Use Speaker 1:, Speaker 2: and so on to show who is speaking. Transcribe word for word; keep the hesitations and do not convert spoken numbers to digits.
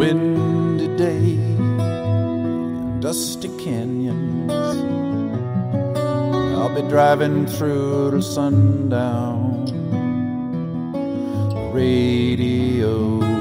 Speaker 1: windy day, dusty canyons. I'll be driving through till sundown. The radio